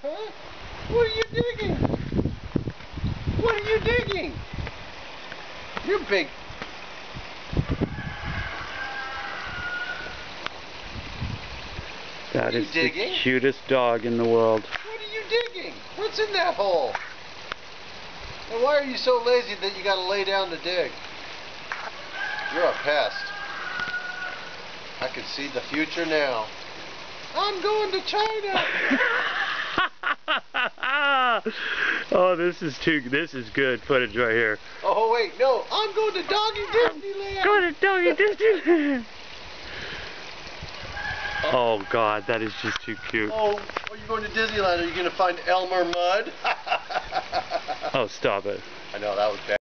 Huh? What are you digging? What are you digging? You're big. That is the cutest dog in the world. What are you digging? What's in that hole? And why are you so lazy that you gotta lay down to dig? You're a pest. I can see the future now. I'm going to China. Oh, this is good footage right here. Oh wait, no, I'm going to Doggy Disneyland. Going to Doggy Disneyland. Oh God, that is just too cute. Oh, are you going to Disneyland? Are you going to find Elmer Mudd? Oh, stop it. I know, that was bad.